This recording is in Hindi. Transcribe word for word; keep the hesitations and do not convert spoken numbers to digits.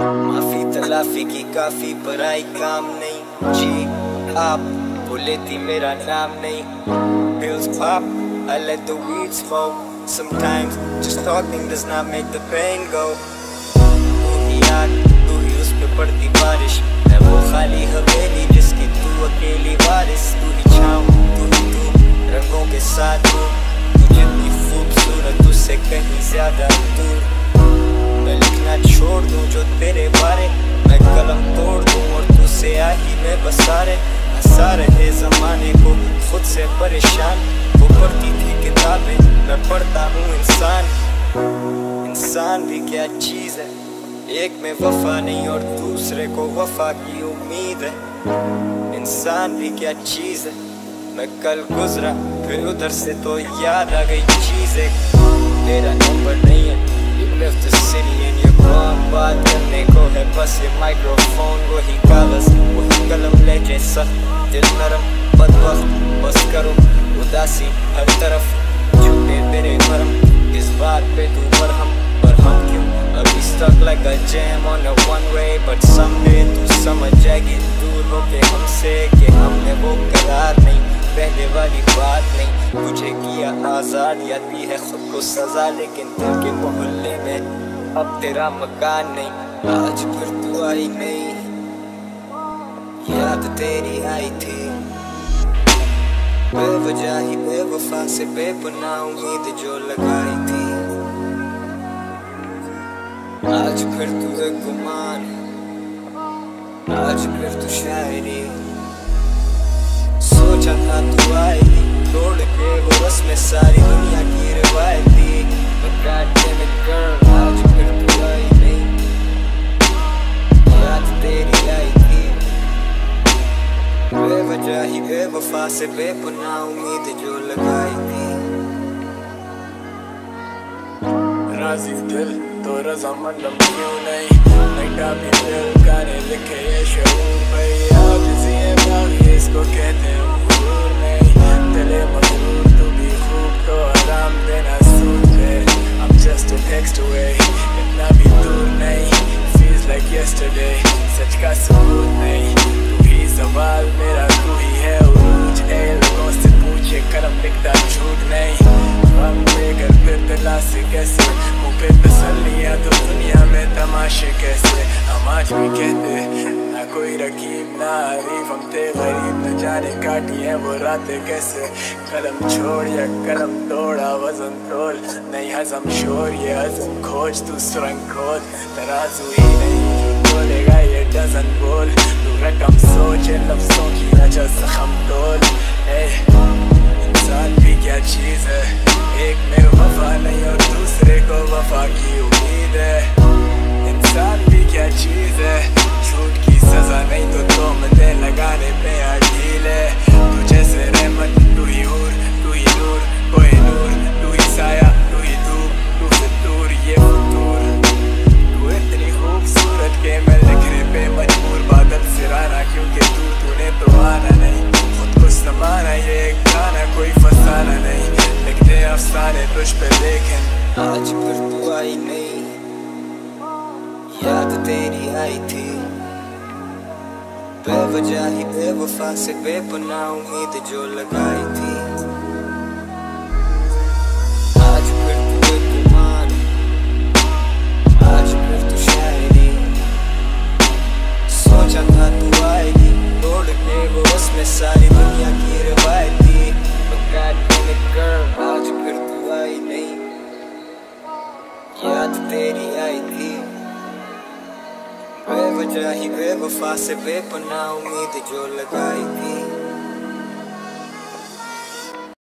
माफी तलाफी की काफी पराई काम नहीं जी आप बोले थी मेरा नाम नहीं pills pop I let the weed smoke sometimes just talking does not make the pain go तू ही आग तू ही उस पे पड़ती बारिश मैं वो खाली हवेली जिसकी तू अकेली वारिस तू ही छाँव तू ही तू रंगों के साथ तू तू जितनी खूबसूरत उससे कहीं ज्यादा दूर मैं लिखना छोड़ दूं जो तेरे बारे मैं कलम तोड़ दूं और तुझसे आही मैं बसारे हंसा रहे जमाने को खुद से परेशान वो पढ़ती थी किताबें मैं पढ़ता हूँ इंसान इंसान भी क्या चीज़ है एक में वफा नहीं और दूसरे को वफा की उम्मीद है इंसान भी क्या चीज़ है मैं कल गुजरा फिर उधर से तो याद आ गई चीज़ें तेरा नंबर नहीं है You left the city and you're gone बात करने को है बस ये माइक्रोफोन वही कागज वही कलम ले जैसा दिल नरम बदबख्त बस करो उदासी हर तरफ झूठे तेरे भरम इस बात पे तू बरहम पर हम क्यों अभी stuck like a jam on a one way but someday तू समझ जाएगी दूर होके हमसे कि हमने वो करार नहीं पहले वाली बात नहीं तुझे किया आजाद यादी है खुद को सजा लेकिन दिल के मोहल्ले में अब तेरा मकान नहीं आज फिर तू आई नहीं याद तेरी आई थी बेवजह ही बेवफा से बेपनाह उम्मीद जो लगाई थी आज फिर तू एक गुमान आज फिर तू शायरी सोचा था तू आएगी तोड़ के वो रस्में सारी दुनिया की रिवायती But God damn it girl आज फिर तू आई नहीं याद तेरी आई थी बेवजह ही बेवफा से बेपनाह उम्मीद जो लगाई थी राज़ी दिल तो रज़ामंदम क्यों नहीं नैटा भी दिल गाने लिखे ये शऊर में याद जिए बागी इसको कहते हैं हुजूर नहीं दिले मगरूर तू भी खूब तो आराम देना सूद पे I'm just a text away इतना भी दूर नहीं feels like yesterday सच का सबूत नहीं तू ही सवाल मेरा तू ही है उरूज ए लोगों से पूछे करम लिखता झूठ नहीं हम लेकर फिर दिला से कैसे मुँह पे तसल्लियाँ तो दुनिया में तमाशे कैसे हम आज भी कहते ना कोई रकीब ना हरीफ हम थे गरीब न जाने काटी है वो रातें कैसे कलम छोड़ या कलम तोड़ा वजन तोल नहीं हजम शोर ये हजम खोज तू सुरंग खोद तराजू ही नहीं जो तोलेगा ये डजन बोल तू रकम सोच लफ्जों की वजह से हम तोल इंसान भी क्या चीज़ है एक में वफा नहीं और दूसरे को वफा की उम्मीद है इंसान भी क्या चीज़ है झूठ की सजा नहीं तो तोहमतें लगाने पे अड़ील है तू जैसे रहमत तू ही हूर तू ही नूर कोई नूर तू ही साया तू ही धूप तू फितूर ये फतूर तू इतनी खूबसूरत के मैं लिखने पे मजबूर बादल सिराना क्योंकि तू तूने तो आना नहीं खुद को समाना ये गाना कोई फसाना नहीं लिखते अफसाने तुझ पे लेकिन आज फिर तू आई नहीं याद तेरी आई थी बेवजह ही बेवफा से बेपनाह उम्मीद जो लगाई थी आज फिर तू एक गुमान आज फिर तू शायरी सोचा था तू आएगी तोड़ के वो उसमें सारी दुनिया की रिवायती But God damn it girl आज फिर तू आई नहीं याद तेरी आई थी बेवजह ही बेवफा से बेपनाह उम्मीद जो लगाई थी